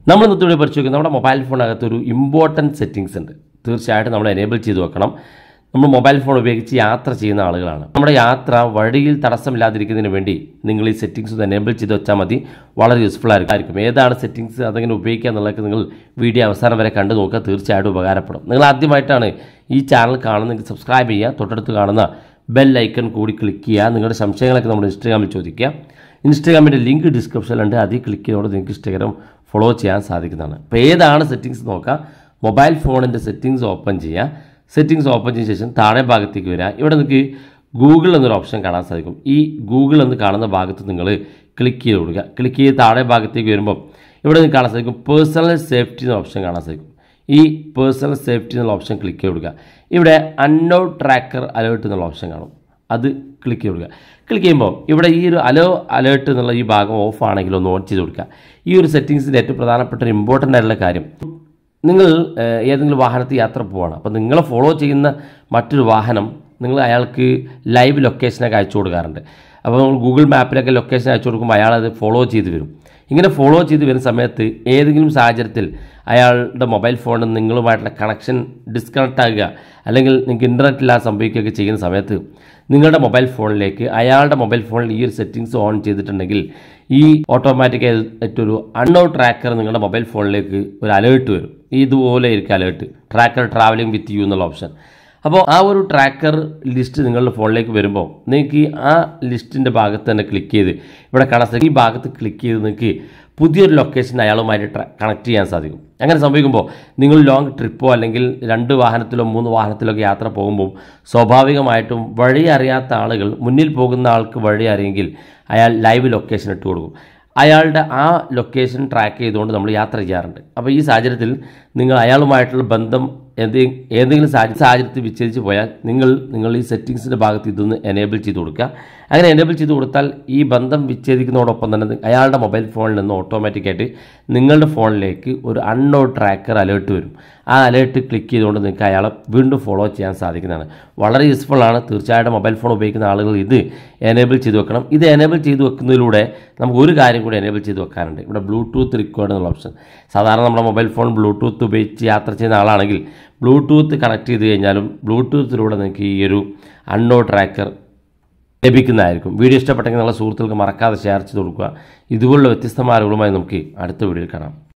നമ്മൾ ഇന്നത്തെ പരിശോധിക്കുന്നത് നമ്മുടെ മൊബൈൽ ഫോണിനകത്തൊരു ഇമ്പോർട്ടൻറ്റ് സെറ്റിങ്സ് ഉണ്ട്. തീർച്ചയായിട്ടും നമ്മൾ എനേബിൾ ചെയ്ത് വെക്കണം. നമ്മൾ മൊബൈൽ ഫോൺ ഉപയോഗിച്ച് യാത്ര ചെയ്യുന്ന ആളുകളാണ്. നമ്മുടെ യാത്ര വഴിയിൽ തടസ്സമില്ലാതിരിക്കുന്നതിന് വേണ്ടി നിങ്ങൾ ഈ സെറ്റിങ്സ് ഒന്ന് എനേബിൾ ചെയ്ത് വെച്ചാൽ മതി. വളരെ യൂസ്ഫുൾ ആയിരിക്കും. ഏതാണ് സെറ്റിങ്സ് അതെങ്ങനെ ഉപയോഗിക്കുക എന്നുള്ളതൊക്കെ നിങ്ങൾ വീഡിയോ അവസാനം വരെ കണ്ടു നോക്കുക. തീർച്ചയായിട്ടും ഉപകാരപ്പെടും. നിങ്ങൾ ആദ്യമായിട്ടാണ് ഈ ചാനൽ കാണുന്നതെങ്കിൽ സബ്സ്ക്രൈബ് ചെയ്യുക. തൊട്ടടുത്ത് കാണുന്ന ബെൽ ഐക്കൺ കൂടി ക്ലിക്ക് ചെയ്യുക. നിങ്ങളുടെ സംശയങ്ങളൊക്കെ നമ്മുടെ ഇൻസ്റ്റാഗ്രാമിൽ ചോദിക്കുക. ഇൻസ്റ്റാഗ്രാമിൻ്റെ ലിങ്ക് ഡിസ്ക്രിപ്ഷനിലുണ്ട്. അതിൽ ക്ലിക്ക് ചെയ്തുകൊണ്ട് നിങ്ങൾക്ക് ഇൻസ്റ്റാഗ്രാം ഫോളോ ചെയ്യാൻ സാധിക്കുന്നതാണ്. അപ്പോൾ ഏതാണ് സെറ്റിങ്സ് നോക്കാം. മൊബൈൽ ഫോണിൻ്റെ സെറ്റിങ്സ് ഓപ്പൺ ചെയ്യുക. സെറ്റിങ്സ് ഓപ്പൺ ചെയ്ത ശേഷം താഴെ ഭാഗത്തേക്ക് വരിക. ഇവിടെ നിങ്ങൾക്ക് ഗൂഗിൾ എന്നൊരു ഓപ്ഷൻ കാണാൻ സാധിക്കും. ഈ ഗൂഗിൾ എന്ന് കാണുന്ന ഭാഗത്ത് നിങ്ങൾ ക്ലിക്ക് ചെയ്ത് കൊടുക്കുക. ക്ലിക്ക് ചെയ്ത് താഴെ ഭാഗത്തേക്ക് വരുമ്പോൾ ഇവിടെ നിങ്ങൾക്ക് കാണാൻ സാധിക്കും പേഴ്സണൽ സേഫ്റ്റി എന്ന ഓപ്ഷൻ കാണാൻ സാധിക്കും. ഈ പേഴ്സണൽ സേഫ്റ്റി എന്നുള്ള ഓപ്ഷൻ ക്ലിക്ക് ചെയ്ത് കൊടുക്കുക. ഇവിടെ അൺനോൺ ട്രാക്കർ അലേർട്ട് എന്നുള്ള ഓപ്ഷൻ കാണും. അത് ക്ലിക്ക് ചെയ്ത് കൊടുക്കുക. ക്ലിക്ക് ചെയ്യുമ്പോൾ ഇവിടെ ഈ ഒരു അലേർട്ട് എന്നുള്ള ഈ ഭാഗം ഓഫ് ആണെങ്കിൽ ഒന്ന് ഓൺ ചെയ്ത് കൊടുക്കുക. ഈ ഒരു സെറ്റിങ്സിൻ്റെ ഏറ്റവും പ്രധാനപ്പെട്ട ഒരു ഇമ്പോർട്ടൻ്റ് ആയിട്ടുള്ള കാര്യം, നിങ്ങൾ ഏതെങ്കിലും വാഹനത്തിൽ യാത്ര പോവുകയാണ്. അപ്പോൾ നിങ്ങളെ ഫോളോ ചെയ്യുന്ന മറ്റൊരു വാഹനം നിങ്ങൾ അയാൾക്ക് ലൈവ് ലൊക്കേഷനൊക്കെ അയച്ചു കൊടുക്കാറുണ്ട്. അപ്പോൾ നമ്മൾ ഗൂഗിൾ മാപ്പിലൊക്കെ ലൊക്കേഷൻ അയച്ചു കൊടുക്കുമ്പോൾ അയാളത് ഫോളോ ചെയ്ത് വരും. ഇങ്ങനെ ഫോളോ ചെയ്ത് വരുന്ന സമയത്ത് ഏതെങ്കിലും സാഹചര്യത്തിൽ അയാളുടെ മൊബൈൽ ഫോണിൽ നിങ്ങളുമായിട്ടുള്ള കണക്ഷൻ ഡിസ്കണക്റ്റ് ആകുക, അല്ലെങ്കിൽ നിങ്ങൾക്ക് ഇൻ്റർനെറ്റ് ഇല്ലാതെ സംഭവിക്കുകയൊക്കെ ചെയ്യുന്ന സമയത്ത് നിങ്ങളുടെ മൊബൈൽ ഫോണിലേക്ക് അയാളുടെ മൊബൈൽ ഫോണിൽ ഈ ഒരു സെറ്റിങ്സ് ഓൺ ചെയ്തിട്ടുണ്ടെങ്കിൽ ഈ ഓട്ടോമാറ്റിക്കായിട്ടൊരു അൺനോൺ ട്രാക്കർ നിങ്ങളുടെ മൊബൈൽ ഫോണിലേക്ക് ഒരു അലേർട്ട് വരും. ഇതുപോലെ ആയിരിക്കും alert, tracker travelling with you എന്നുള്ള ഓപ്ഷൻ. അപ്പോൾ ആ ഒരു ട്രാക്കർ ലിസ്റ്റ് നിങ്ങളുടെ ഫോണിലേക്ക് വരുമ്പോൾ നിങ്ങൾക്ക് ആ ലിസ്റ്റിൻ്റെ ഭാഗത്ത് തന്നെ ക്ലിക്ക് ചെയ്ത് ഇവിടെ കാണാൻ ഈ ഭാഗത്ത് ക്ലിക്ക് ചെയ്ത് നിങ്ങൾക്ക് പുതിയൊരു ലൊക്കേഷൻ അയാളുമായിട്ട് കണക്ട് ചെയ്യാൻ സാധിക്കും. അങ്ങനെ സംഭവിക്കുമ്പോൾ നിങ്ങൾ ലോങ് ട്രിപ്പോ അല്ലെങ്കിൽ 2 വാഹനത്തിലോ 3 വാഹനത്തിലൊക്കെ യാത്ര പോകുമ്പോൾ സ്വാഭാവികമായിട്ടും വഴി അറിയാത്ത ആളുകൾ, മുന്നിൽ പോകുന്ന ആൾക്ക് വഴി അറിയെങ്കിൽ അയാൾ ലൈവ് ലൊക്കേഷൻ ഇട്ട് കൊടുക്കും. അയാളുടെ ആ ലൊക്കേഷൻ ട്രാക്ക് ചെയ്തുകൊണ്ട് നമ്മൾ യാത്ര ചെയ്യാറുണ്ട്. അപ്പോൾ ഈ സാഹചര്യത്തിൽ നിങ്ങൾ അയാളുമായിട്ടുള്ള ബന്ധം ഏതെങ്കിലും സാഹചര്യത്തിൽ വിച്ഛേദിച്ച് പോയാൽ നിങ്ങൾ ഈ സെറ്റിങ്സിൻ്റെ ഭാഗത്ത് ഇതൊന്ന് എനേബിൾ ചെയ്ത് കൊടുക്കുക. അങ്ങനെ എനേബിൾ ചെയ്ത് കൊടുത്താൽ ഈ ബന്ധം വിച്ഛേദിക്കുന്നതോടൊപ്പം തന്നെ അയാളുടെ മൊബൈൽ ഫോണിൽ നിന്ന് ഓട്ടോമാറ്റിക്കായിട്ട് നിങ്ങളുടെ ഫോണിലേക്ക് ഒരു അൺനോൺ ട്രാക്കർ അലേർട്ട് വരും. ആ അലേർട്ട് ക്ലിക്ക് ചെയ്തുകൊണ്ട് നിങ്ങൾക്ക് അയാളെ വീണ്ടും ഫോളോ ചെയ്യാൻ സാധിക്കുന്നതാണ്. വളരെ യൂസ്ഫുള്ളാണ്. തീർച്ചയായിട്ടും മൊബൈൽ ഫോൺ ഉപയോഗിക്കുന്ന ആളുകൾ ഇത് എനേബിൾ ചെയ്ത് വെക്കണം. ഇത് എനേബിൾ ചെയ്ത് വെക്കുന്നതിലൂടെ നമുക്ക് ഒരു കാര്യം കൂടി എനേബിൾ ചെയ്ത് വെക്കാനുണ്ട്. ഇവിടെ ബ്ലൂടൂത്ത് റിക്കോർഡ് എന്നുള്ള ഓപ്ഷൻ. സാധാരണ നമ്മുടെ മൊബൈൽ ഫോൺ ബ്ലൂടൂത്ത് ഉപയോഗിച്ച് യാത്ര ചെയ്യുന്ന ആളാണെങ്കിൽ ബ്ലൂടൂത്ത് കണക്ട് ചെയ്ത് കഴിഞ്ഞാലും ബ്ലൂടൂത്തിലൂടെ നിങ്ങൾക്ക് ഈ ഒരു അൺനോൺ ട്രാക്കർ ലഭിക്കുന്നതായിരിക്കും. വീഡിയോ ഇഷ്ടപ്പെട്ടെങ്കിൽ നിങ്ങളുടെ സുഹൃത്തുക്കൾക്ക് മറക്കാതെ ഷെയർ ചെയ്ത് കൊടുക്കുക. ഇതുപോലുള്ള വ്യത്യസ്തമായ അറിവുകളുമായി നമുക്ക് അടുത്ത വീഡിയോയിൽ കാണാം.